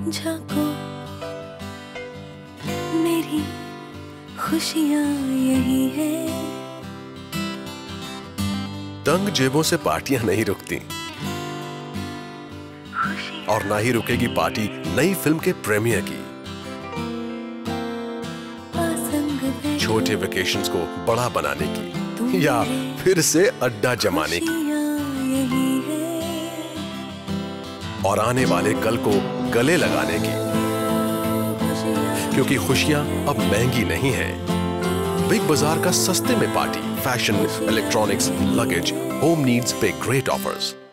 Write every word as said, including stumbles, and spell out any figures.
झांको मेरी खुशियाँ यही है। तंग जेबों से पार्टियां नहीं रुकती और ना ही रुकेगी पार्टी नई फिल्म के प्रीमियर की। छोटे वेकेशंस को बड़ा बनाने की या फिर से अड्डा जमाने की और आने वाले कल को गले लगाने की, क्योंकि खुशियां अब महंगी नहीं है। बिग बाजार का सस्ते में party, fashion, electronics, luggage, home needs पे ग्रेट ऑफर्स।